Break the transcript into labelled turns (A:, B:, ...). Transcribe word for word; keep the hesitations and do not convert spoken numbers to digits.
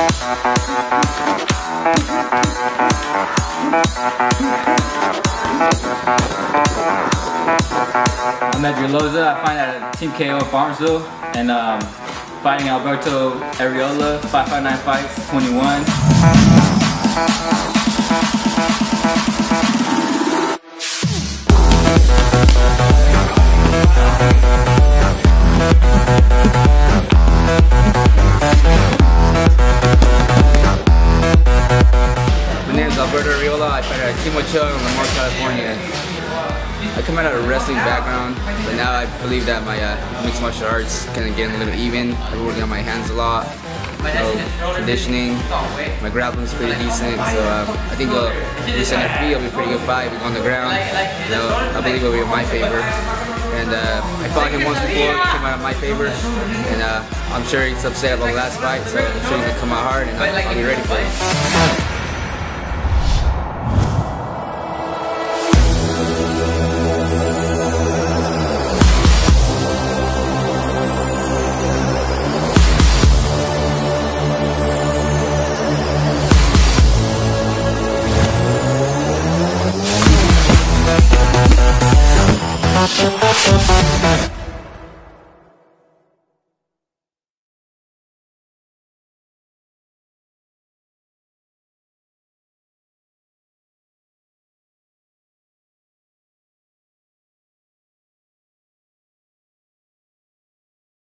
A: I'm Edgar Loza. I fight at Team K O Farmsville, and um, fighting Alberto Arreola, five five nine Fights, twenty-one.
B: My name is Alberto Arreola. I fight at Team Ochoa in Lamar, California. I come out of a wrestling background, but now I believe that my uh, mixed martial arts kind of getting a little even. I'm working on my hands a lot, you know, conditioning. My grappling is pretty decent, so uh, I think uh, the center free will be a pretty good fight. We go on the ground, you know, I believe it will be in my favor. And uh, I fought him once before, it came out in my favor, and uh, I'm sure he's upset about the last fight, so I'm sure he's gonna come out hard, and I'll, I'll be ready for it.
C: We'll be right back.